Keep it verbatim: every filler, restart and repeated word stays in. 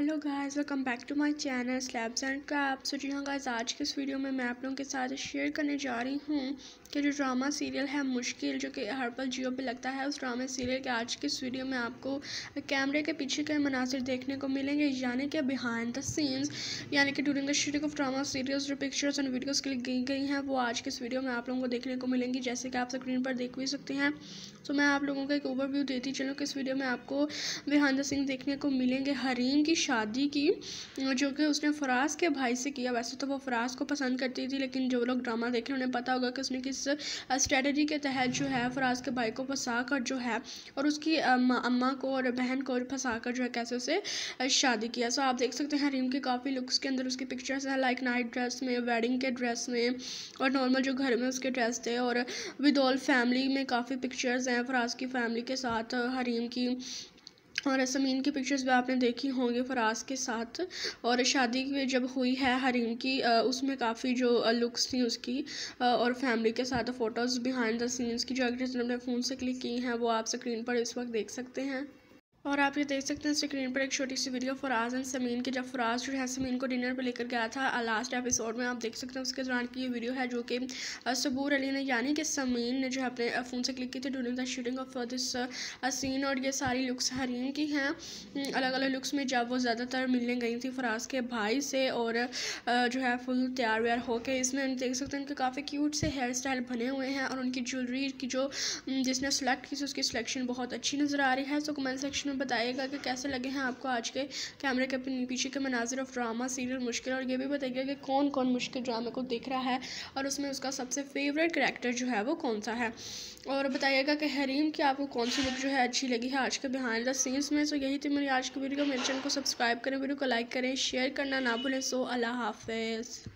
Hello guys, welcome back to my channel slabs and crafts. तो जी हाँ guys, आज के इस वीडियो में मैं आप लोगों के साथ शेयर करने जा रही हूँ कि जो ड्रामा सीरियल है मुश्किल, जो कि हर पल जियो पे लगता है, उस ड्रामा सीरियल के आज की इस वीडियो में आपको कैमरे के पीछे के मनासिर देखने को मिलेंगे, यानी कि बिहाइंड द सीन्स, यानी कि during the shooting of drama serials जो पिक्चर्स एंड वीडियोज़ क्लिक की गई हैं वो आज की इस वीडियो में आप लोगों को देखने को मिलेंगी, जैसे कि आप स्क्रीन पर देख भी सकते हैं। तो मैं आप लोगों को एक ओवरव्यू देती चलूँ कि इस वीडियो में आपको बिहाइंड द सीन देखने को मिलेंगे हरीम की शादी की, जो कि उसने फराज के भाई से किया। वैसे तो वो फराज को पसंद करती थी, लेकिन जो लोग ड्रामा देख रहे हैं उन्हें पता होगा कि उसने किस स्ट्रेटजी के तहत जो है फराज के भाई को फंसा कर जो है और उसकी अम्मा को और बहन को फंसा कर जो है कैसे उसे शादी किया। सो आप देख सकते हैं हरीम के काफ़ी लुक्स के अंदर उसकी पिक्चर्स हैं, लाइक नाइट ड्रेस में, वेडिंग के ड्रेस में और नॉर्मल जो घर में उसके ड्रेस थे, और विद ऑल फैमिली में काफ़ी पिक्चर्स हैं फराज की फैमिली के साथ हरीम की, और समीन की पिक्चर्स भी आपने देखी होंगी फराज के साथ। और शादी जब हुई है हरीम की, उसमें काफ़ी जो लुक्स थी उसकी और फैमिली के साथ फ़ोटोज़ बिहाइंड द सीन्स की जो एक्ट्रेस ने अपने फ़ोन से क्लिक की हैं वो आप स्क्रीन पर इस वक्त देख सकते हैं। और आप ये देख सकते हैं स्क्रीन पर एक छोटी सी वीडियो फराज एंड समीन की, जब फराज जो है समीन को डिनर पे लेकर गया था लास्ट एपिसोड में। आप देख सकते हैं उसके दौरान की ये वीडियो है, जो कि सबूर अली ने यानी कि समीन ने जो है अपने फ़ोन से क्लिक की थी during the shooting of this scene. और ये सारी लुक्स हरीम की हैं, अलग अलग लुक्स में, जब वो ज़्यादातर मिलने गई थी फराज के भाई से और जो है फुल तैयार व्यार होके। इसमें हम देख सकते हैं उनके काफ़ी क्यूट से हेयर स्टाइल बने हुए हैं, और उनकी ज्वेलरी की जो जिसने सेलेक्ट की थी उसकी सिलेक्शन बहुत अच्छी नज़र आ रही है। सो कमेंट सेक्शन बताइएगा कि कैसे लगे हैं आपको आज के कैमरे के पीछे के मनाजिर ऑफ ड्रामा सीरियल मुश्किल, और ये भी बताइएगा कि कौन कौन मुश्किल ड्रामा को देख रहा है और उसमें उसका सबसे फेवरेट कैरेक्टर जो है वो कौन सा है। और बताइएगा कि हरीम की आपको कौन सी लुक जो है अच्छी लगी है आज के बिहाइंड द सीन्स में। सो यही थी मेरी आज की वीडियो। मेरे चैनल को सब्सक्राइब करें, वीडियो को लाइक करें, शेयर करना ना भूलें। सो अल्लाह हाफिज़।